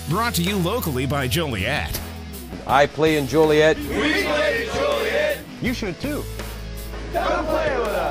Brought to you locally by Joliet. I play in Joliet. We play in Joliet. You should too. Come play with us.